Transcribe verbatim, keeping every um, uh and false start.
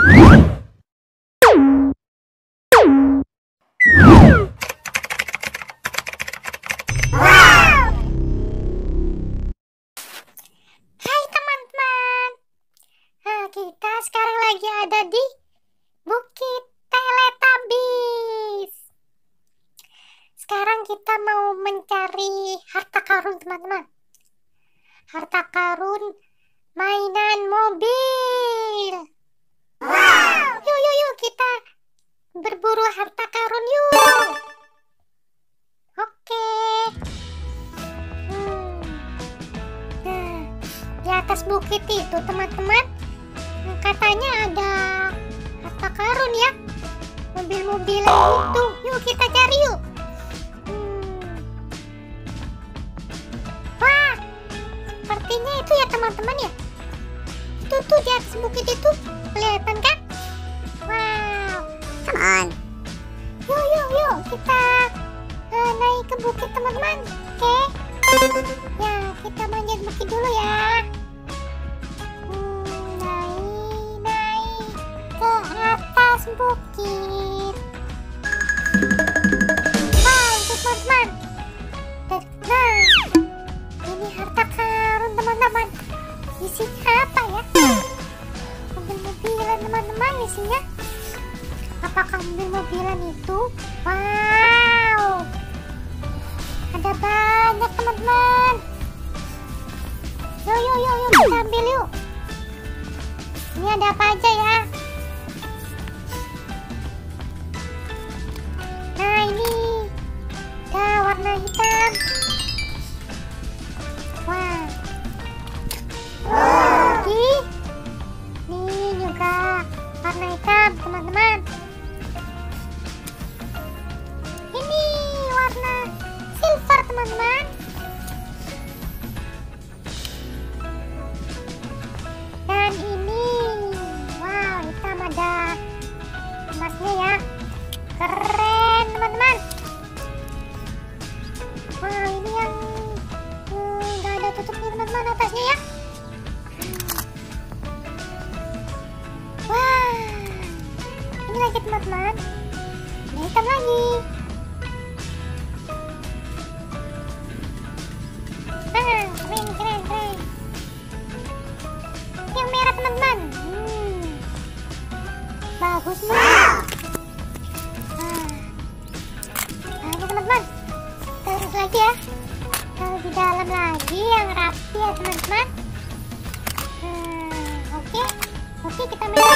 Hai teman-teman, nah, kita sekarang lagi ada di Bukit Teletubbies. Sekarang kita mau mencari harta karun teman-teman. Harta karun mainan mobil. Wow. Yuk yuk yuk kita berburu harta karun yuk. Oke. Hmm. Nah, di atas bukit itu teman-teman, katanya ada harta karun ya. Mobil-mobilan itu. Yuk kita cari yuk. Hmm. Wah, sepertinya itu ya teman-teman ya. Itu tuh di atas bukit itu kelihatan kan? Wow. Come on. Yuk yuk yuk kita uh, naik ke bukit teman-teman. Oke. Ya kita manjat bukit dulu ya. Hmm, naik naik ke atas bukit. Wow itu teman-teman. Nah ini harta karun teman-teman. Isinya apa ya? Mobil-mobilan teman-teman isinya. Apakah mobil-mobilan itu? Wow, ada banyak teman-teman. Yuk yuk yuk yuk kita ambil yuk. Ini ada apa aja ya? Nah ini ada warna hitam. Wah. Lagi. Nih juga warna hitam teman-teman. Ini warna silver teman-teman. Dan ini wow hitam ada emasnya ya. Keren teman-teman. Wow ini yang hmm, gak ada tutupnya teman-teman atasnya ya. Wah ini lagi teman-teman. Ini hitam lagi. Ah, keren, keren, keren. Yang merah teman-teman. Hmm. Bagus nih. Ah. Nah, ini teman-teman. Terus lagi ya. Kalau di dalam lagi yang rapi ya teman-teman. Hmm, oke, oke kita merah.